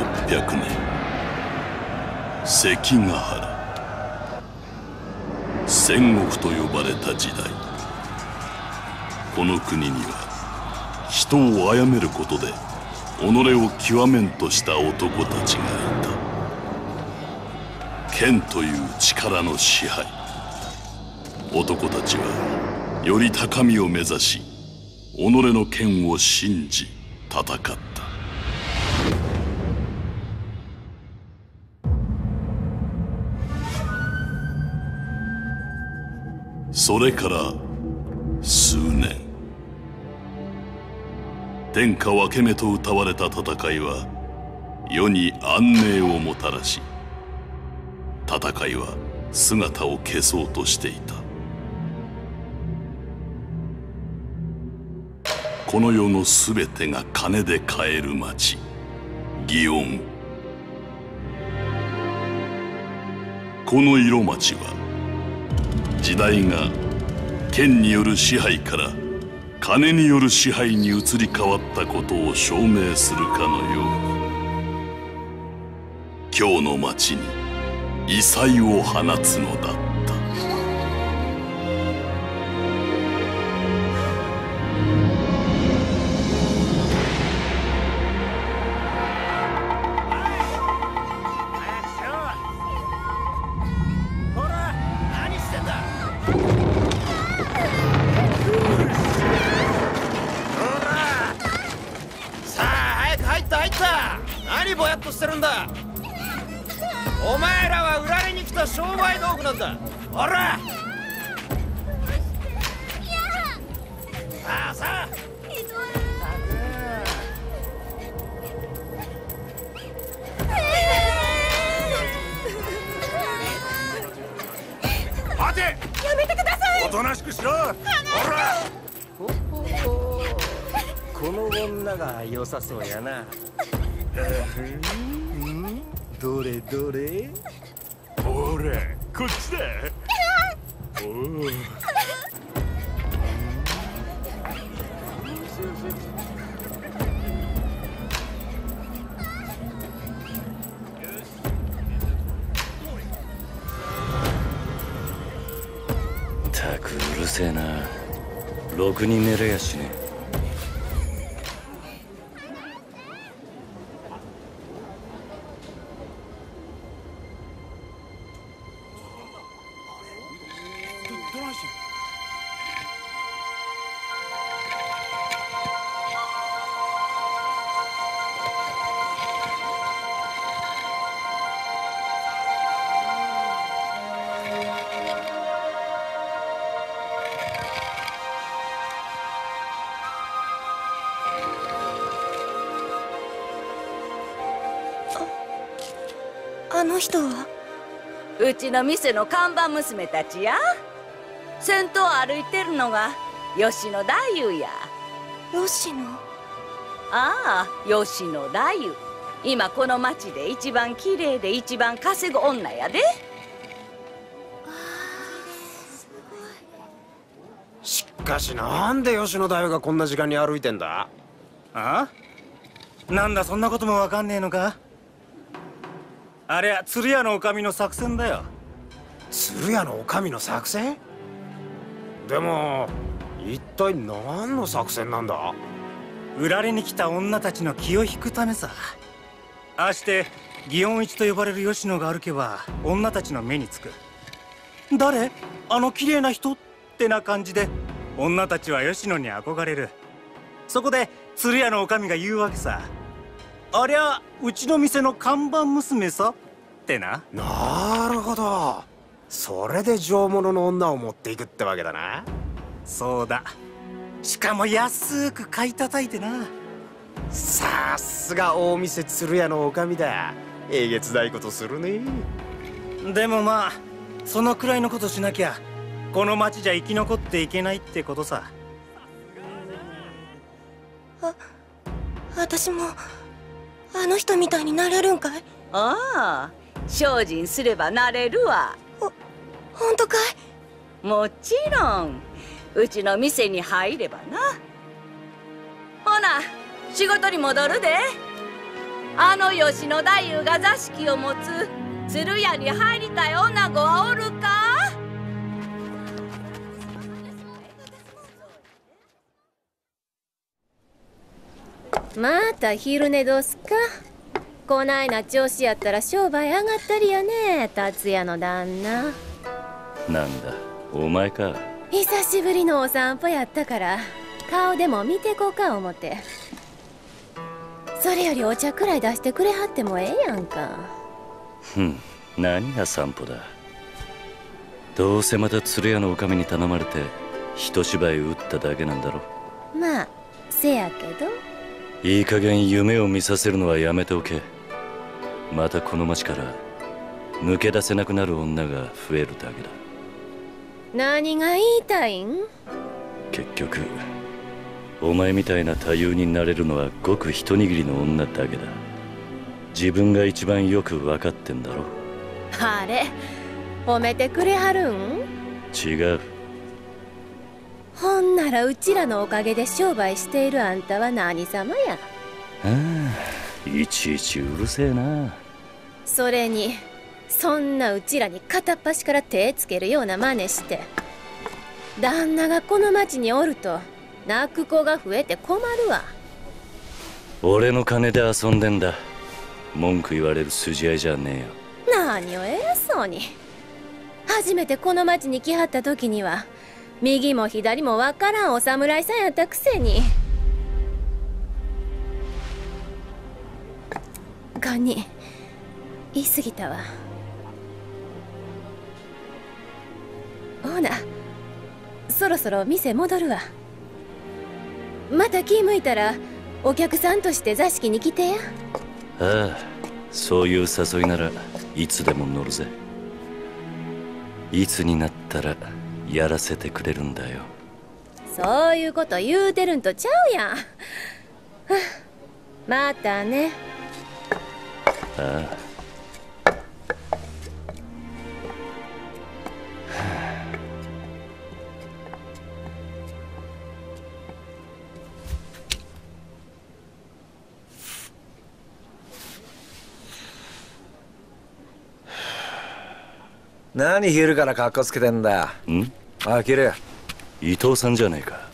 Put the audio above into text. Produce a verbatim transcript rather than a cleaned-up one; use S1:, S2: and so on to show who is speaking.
S1: ぴゃくねん、関ヶ原、戦国と呼ばれた時代、この国には人を殺めることで己を極めんとした男たちがいた。剣という力の支配、男たちはより高みを目指し、己の剣を信じ戦った。それから数年、天下分け目と謳われた戦いは世に安寧をもたらし、戦いは姿を消そうとしていた。この世のすべてが金で買える町、祇園。この色町は時代が剣による支配から金による支配に移り変わったことを証明するかのように、今日の町に異彩を放つのだった。
S2: 何ぼやっとしてるんだ。お前らは売られに来た商売道具なんだ。ほらさあさあ、
S3: 待て、
S4: やめてください。
S3: おとなしくしろ。ほら、
S2: この女が良さそうやな。どれどれ。
S3: ほらこっちだ。おお、
S5: たくうるせえな。ろくに寝れやしねえ。
S4: あの人は
S6: うちの店の看板娘たちや。先頭を歩いてるのが吉野太夫や。
S4: 吉野。
S6: ああ、吉野太夫。今この町で一番綺麗で一番稼ぐ女やで。
S2: しかしなんで吉野太夫がこんな時間に歩いてんだ。
S7: ああ、なんだそんなこともわかんねえのか。あれは鶴屋の女将の作戦だよ。
S2: 鶴屋の女将の作戦？でも一体何の作戦なんだ。
S7: 売られに来た女たちの気を引くためさ。ああして祇園一と呼ばれる吉野が歩けば女たちの目につく。誰？あの綺麗な人ってな感じで女たちは吉野に憧れる。そこで鶴屋の女将が言うわけさ。ありゃうちの店の看板娘さってな。
S2: なるほど、それで上物の女を持っていくってわけだな。
S7: そうだ。しかも安く買い叩いてな。
S2: さすが大店鶴屋の女将だ。えげつないことするね。
S7: でもまあそのくらいのことしなきゃこの町じゃ生き残っていけないってことさ。
S4: あ、私もあの人みたいになれるんかい？
S6: ああ、精進すればなれるわ。
S4: ほ、本当か
S6: い？もちろん。うちの店に入ればな。ほな仕事に戻るで。 あの吉野太夫が座敷を持つ鶴屋に入りたい女子はおるか？
S8: また昼寝どすか。こないな調子やったら商売上がったりやね、達也の旦那。
S5: なんだお前か。
S8: 久しぶりのお散歩やったから顔でも見てこか思て。それよりお茶くらい出してくれはってもええやんか。
S5: ふん、何が散歩だ。どうせまた鶴屋のおかみに頼まれて一芝居打っただけなんだろ。
S8: まあせやけど。
S5: いい加減夢を見させるのはやめておけ。またこの町から抜け出せなくなる女が増えるだけだ。
S8: 何が言いたいん？
S5: 結局お前みたいな太夫になれるのはごく一握りの女だけだ。自分が一番よく分かってんだろ。
S8: あれ褒めてくれはるん？
S5: 違う。
S8: ほんならうちらのおかげで商売しているあんたは何様や。
S5: ああ、いちいちうるせえな。
S8: それにそんなうちらに片っ端から手つけるような真似して、旦那がこの町におると泣く子が増えて困るわ。
S5: 俺の金で遊んでんだ。文句言われる筋合いじゃねえよ。
S8: 何を偉そうに。初めてこの町に来はった時には右も左もわからんお侍さんやったくせに。堪忍言い過ぎたわ。ほなそろそろ店戻るわ。また気向いたらお客さんとして座敷に来てや。
S5: ああ、そういう誘いならいつでも乗るぜ。いつになったらやらせてくれるんだよ。
S8: そういうこと言うてるんとちゃうやん。またね。
S5: ああ。
S9: 何昼からカッコつけてんだ。
S5: ん？
S9: あきる。
S5: 伊藤さんじゃねえか。